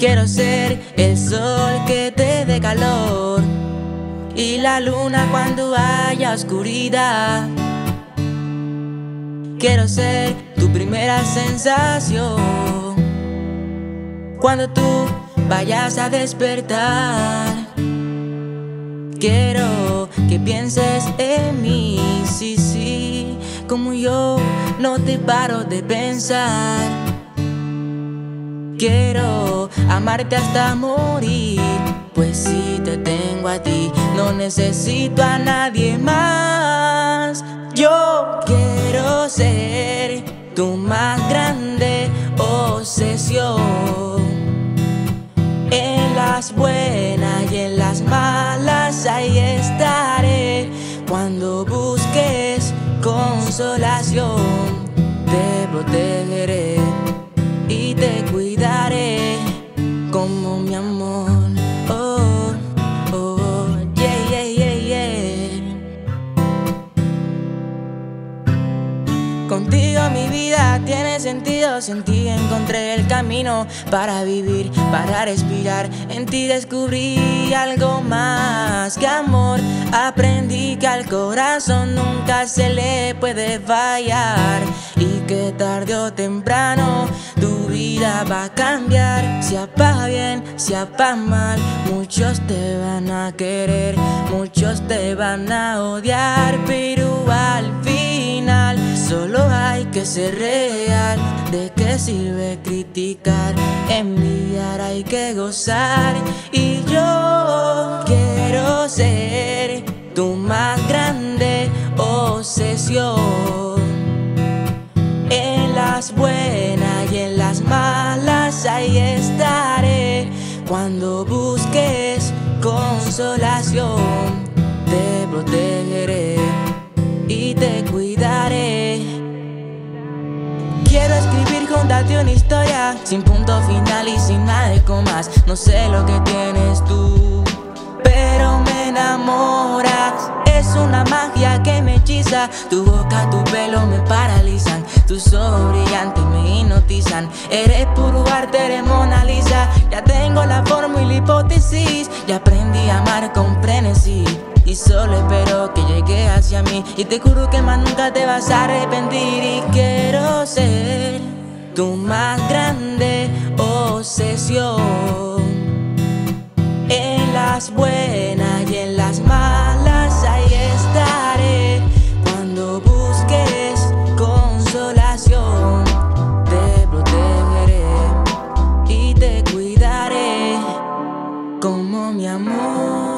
Quiero ser el sol que te dé calor y la luna cuando haya oscuridad. Quiero ser tu primera sensación cuando tú vayas a despertar. Quiero que pienses en mí, sí, sí, como yo no te paro de pensar. Quiero amarte hasta morir, pues si te tengo a ti, no necesito a nadie más. Yo quiero ser tu más grande obsesión. En las buenas y en las malas ahí estaré. Cuando busques consolación, te protegeré y te cuidaré como mi amor. Oh, oh, yeah, yeah, yeah, yeah. Contigo mi vida tiene sentido, en ti encontré el camino para vivir, para respirar. En ti descubrí algo más que amor. Aprendí que al corazón nunca se le puede fallar y que tarde o temprano tu vida va a cambiar. Sea pa' bien, sea pa' mal, muchos te van a querer, muchos te van a odiar, pero al final solo hay que ser real. ¿De qué sirve criticar? Envidiar hay que gozar. Y yo quiero ser tu más grande obsesión. En las buenas y en las malas ahí estaré. Cuando busques consolación, te protegeré y te cuidaré. Quiero escribir junto a ti una historia sin punto final y sin nada de comas. No sé lo que tienes tú, pero me enamoras. Es una magia que me hechiza. Tu boca, tu pelo me paralizan. Tus ojos brillantes me hipnotizan. Eres puro arte, eres Mona Lisa. Ya tengo la fórmula y la hipótesis. Ya aprendí a amar con frenesí y solo espero que llegue hacia mí. Y te juro que más nunca te vas a arrepentir. Y quiero ser tu más grande obsesión. En las buenas y en las malas ahí estaré. Cuando busques consolación, te protegeré y te cuidaré como mi amor.